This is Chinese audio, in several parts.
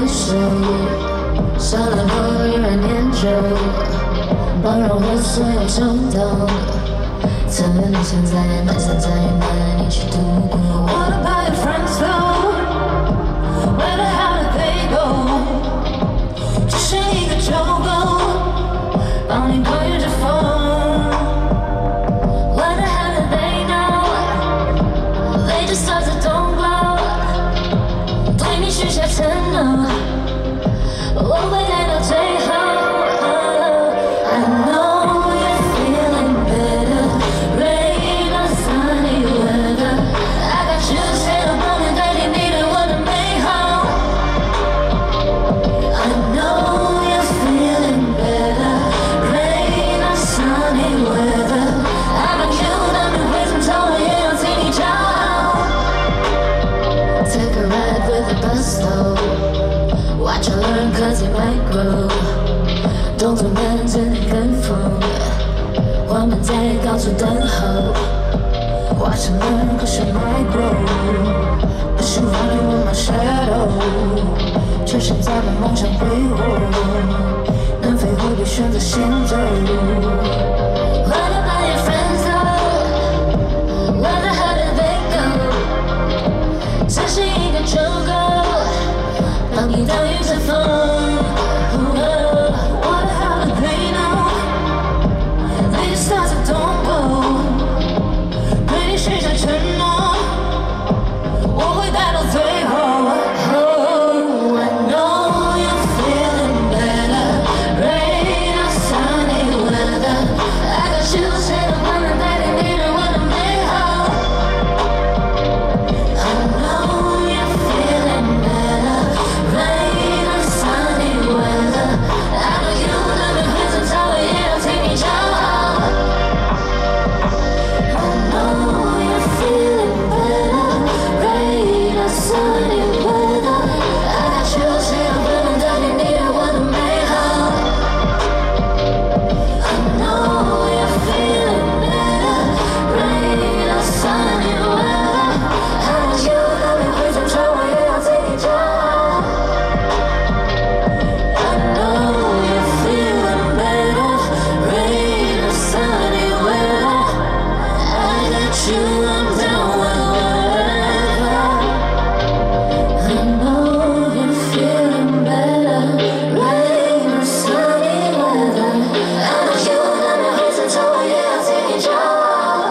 手，少了我依然念旧，包容我所有冲动。曾有你现在难散在于难一起度过。What about your friends though? Where the hell did they go? 只是一个就够，帮你拨一着风。What the hell did they know? They just stars that don't glow。对你许下承诺，我会待到最后。I know you're feeling better, rain or sunny weather. I got you， 谁都不能代替你对我的美好。I know you're feeling better, rain or sunny weather. I got you， 当你会怎么我也要替你骄傲。Take a ride with the bus though, watch her learn 'cause it might grow。动作慢着你跟风，我们在高处等候。Watch her learn 'cause she might grow， 不是 running with my shadow， 却是在把梦想挥霍，能飞何必选择先走。What about your friends though? Where the hell did they go? 只是一个就够，帮你挡雨遮风。What the hell did they know? They just stars that don't go。对你许下承诺，我会待到最后。I know you're feeling better, rain or sunny weather. I got you， 谁都不能代替你对我的美好。I know you're feeling better, rain or sunny weather. I got you， 当你会怎么我也要替你骄傲。I know you're feeling better, rain or sunny weather. I got you， 谁都不能代替你对我的美好。I know you're feeling better, rain or sunny weather. I got you， 当你会怎么我也要替你骄傲。I know you're feeling better, rain or sunny weather. I got you, I'm down with whatever. I know you're feeling better, rain or sunny weather. I got you， 当你会怎么我也要替你骄傲。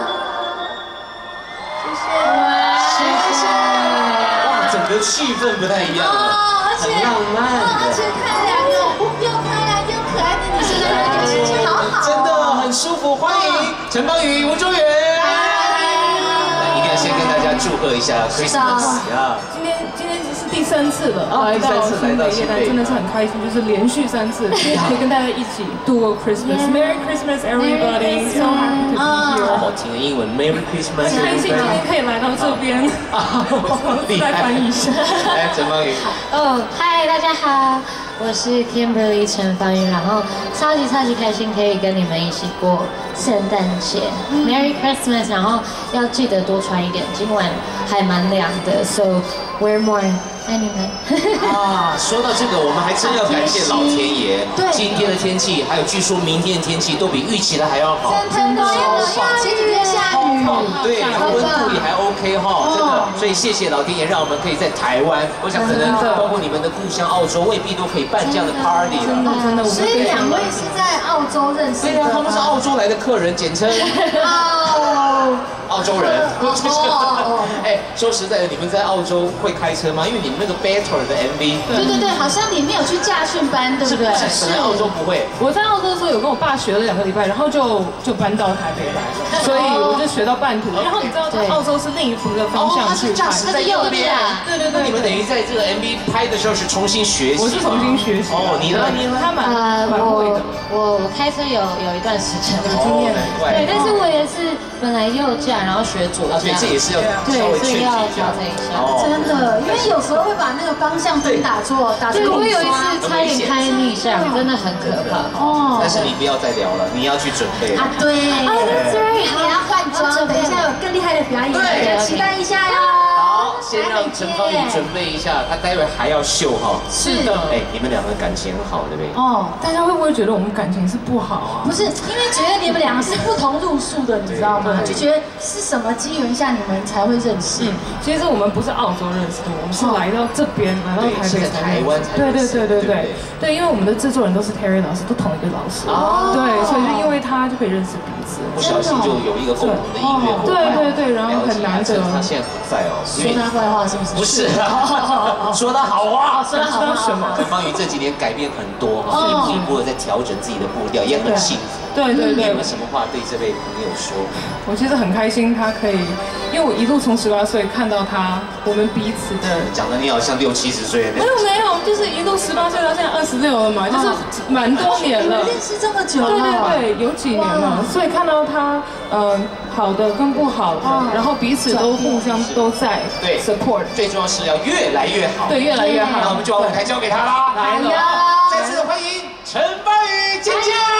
谢谢。哇，整个气氛不太一样了，很浪漫而且看两个又漂亮又可爱的女生在这里，心情好好。 真的很舒服。欢迎陈芳宇、吴中元。一定要先跟大家祝贺一下 Christmas 啊！ 今天是第3次了，来到新北夜单真的是很开心，就是连续3次，可以跟大家一起度过 Christmas。Merry Christmas, everybody! So happy to be here. 好好听的英文 Merry Christmas。 很开心今天可以来到这边，再翻译一下。 来，陈芳宇。 嗨，大家好，我是 Kimberly 陈芳宇，然后超级开心可以跟你们一起过圣诞节，Merry Christmas， 然后要记得多穿一点，今晚还蛮凉的 ，So wear more， 爱你们。 啊，说到这个，我们还真要感谢老天爷。 对， 今天的天气，还有据说明天的天气都比预期的还要好。 真的，前几天下雨， 对，然后温度也还 OK 哈，真的，所以谢谢老天爷，让我们可以在台湾，我想可能包括你们的故乡澳洲，未必都可以办这样的 party 了。 真的， 所以2位是在澳洲认识的。 对啊，他们是澳洲来的客人，简称澳洲人。哎，说实在的，你们在澳洲会开车吗？因为你们那个 Better 的 MV， 对，好像你没有去驾训班，对不对？ 本来澳洲不会。 我在澳洲的时候有跟我爸学了2个礼拜，然后就搬到台北来了，所以我就学到半途。然后你知道，澳洲是另一个方向去看， 在右边。 对。 那你们等于在这个 MV 拍的时候是重新学习？ 我是重新学习。 哦，你呢？ 他蛮会的。 我开车有一段时间的经验，对，但是我也是本来右驾，然后学左驾， 所以这也是要稍微所以要调整一下。 真的，因为有时候会把那个方向灯打错。 对，我有一次差点开逆向，真的很可怕。 但是你不要再聊了，你要去准备了。 对。 That's right， 你要换装，等一下有更厉害的表演，期待一下哟。 好。 先让陈芳宇准备一下，他待会还要秀哈。 是的， 哎，你们两个感情很好，对不对？ 哦， 大家会不会觉得我们感情是不好啊？ 不是，因为觉得你们两个是不同路数的，你知道吗？就觉得是什么机缘下你们才会认识？ 其实我们不是澳洲认识的，我们是来到这边，来到台北才台湾才对，因为我们的制作人都是 Terry 老师，都同一个老师，对，所以就因为他就可以认识彼此， 不小心就有一个共同的音乐伙伴。 对，然后很难得。 他现在不在哦， 说他坏话是不是？ 不是，说他好话。 说他好话什么？ 陈芳宇这几年改变很多，所以一步的在调整自己的步调，也很幸福。 对， 你有没有什么话对这位朋友说？ 我其实很开心，他可以，因为我一路从18岁看到他，我们彼此的。 讲的你好像60、70岁。 没有，就是一路18岁到现在26了嘛，就是蛮多年了。 认识这么久了。 对，有几年了，所以看到他，好的跟不好的，然后彼此都互相都在 support， 最重要是要越来越好。 对，越来越好。 那我们就把舞台交给他啦。 来了， 再次欢迎陈芳宇姐姐。